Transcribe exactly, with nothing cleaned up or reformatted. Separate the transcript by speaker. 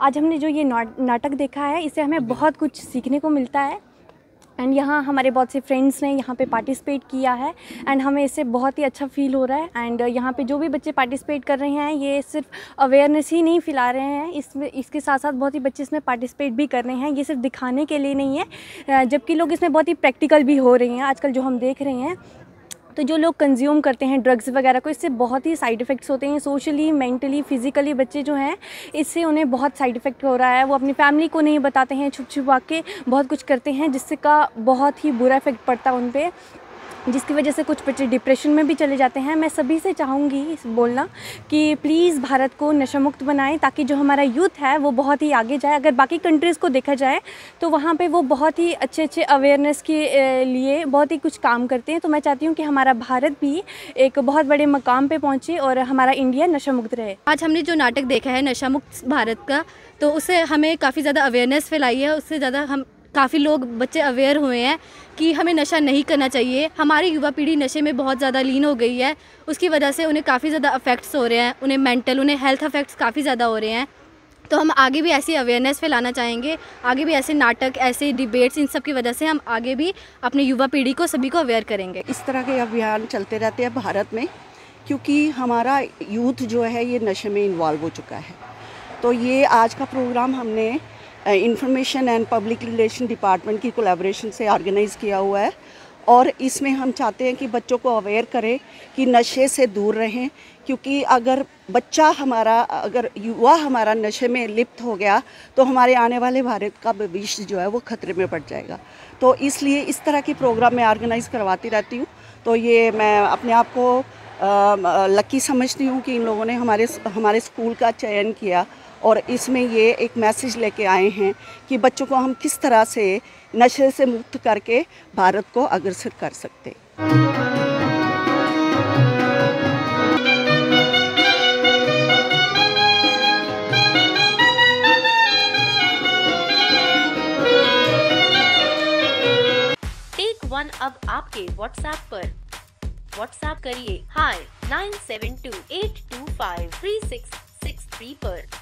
Speaker 1: आज हमने जो ये नाटक देखा है, इससे हमें बहुत कुछ सीखने को मिलता है। एंड यहाँ हमारे बहुत से फ्रेंड्स ने यहाँ पे पार्टिसिपेट किया है एंड हमें इससे बहुत ही अच्छा फील हो रहा है। एंड यहाँ पे जो भी बच्चे पार्टिसिपेट कर रहे हैं, ये सिर्फ अवेयरनेस ही नहीं फैला रहे हैं, इसमें इसके साथ साथ बहुत ही बच्चे इसमें पार्टिसिपेट भी कर रहे हैं। ये सिर्फ दिखाने के लिए नहीं है, जबकि लोग इसमें बहुत ही प्रैक्टिकल भी हो रहे हैं आजकल जो हम देख रहे हैं। तो जो लोग कंज्यूम करते हैं ड्रग्स वगैरह को, इससे बहुत ही साइड इफ़ेक्ट्स होते हैं सोशली, मेंटली, फिज़िकली। बच्चे जो हैं इससे उन्हें बहुत साइड इफ़ेक्ट हो रहा है। वो अपनी फैमिली को नहीं बताते हैं, छुप छुपा के बहुत कुछ करते हैं, जिससे का बहुत ही बुरा इफ़ेक्ट पड़ता है उन पर, जिसकी वजह से कुछ बच्चे डिप्रेशन में भी चले जाते हैं। मैं सभी से चाहूँगी बोलना कि प्लीज़ भारत को नशा मुक्त बनाएं, ताकि जो हमारा यूथ है वो बहुत ही आगे जाए। अगर बाकी कंट्रीज़ को देखा जाए तो वहाँ पे वो बहुत ही अच्छे अच्छे अवेयरनेस के लिए बहुत ही कुछ काम करते हैं। तो मैं चाहती हूँ कि हमारा भारत भी एक बहुत बड़े मकाम पे पहुँचे और हमारा इंडिया नशा मुक्त रहे।
Speaker 2: आज हमने जो नाटक देखा है नशा मुक्त भारत का, तो उससे हमें काफ़ी ज़्यादा अवेयरनेस फैलाई है। उससे ज़्यादा हम काफ़ी लोग बच्चे अवेयर हुए हैं कि हमें नशा नहीं करना चाहिए। हमारी युवा पीढ़ी नशे में बहुत ज़्यादा लीन हो गई है, उसकी वजह से उन्हें काफ़ी ज़्यादा अफेक्ट्स हो रहे हैं, उन्हें मेंटल, उन्हें हेल्थ अफेक्ट्स काफ़ी ज़्यादा हो रहे हैं। तो हम आगे भी ऐसी अवेयरनेस फैलाना चाहेंगे, आगे भी ऐसे नाटक, ऐसे डिबेट्स, इन सब की वजह से हम आगे भी अपनी युवा पीढ़ी को, सभी को अवेयर करेंगे।
Speaker 3: इस तरह के अभियान चलते रहते हैं भारत में, क्योंकि हमारा यूथ जो है ये नशे में इन्वॉल्व हो चुका है। तो ये आज का प्रोग्राम हमने information and public relation department की कोलैबोरेशन से ऑर्गेनाइज़ किया हुआ है, और इसमें हम चाहते हैं कि बच्चों को अवेयर करें कि नशे से दूर रहें, क्योंकि अगर बच्चा हमारा, अगर युवा हमारा नशे में लिप्त हो गया तो हमारे आने वाले भारत का भविष्य जो है वो खतरे में पड़ जाएगा। तो इसलिए इस तरह के प्रोग्राम मैं ऑर्गेनाइज़ करवाती रहती हूँ। तो ये मैं अपने आप को लकी समझती हूँ कि इन लोगों ने हमारे हमारे स्कूल का चयन किया और इसमें ये एक मैसेज लेके आए हैं कि बच्चों को हम किस तरह से नशे से मुक्त करके भारत को अग्रसर कर सकते।
Speaker 4: टेक वन अब आपके व्हाट्सएप पर। व्हाट्सएप करिए हाई nine seven two eight two five three six six three पर।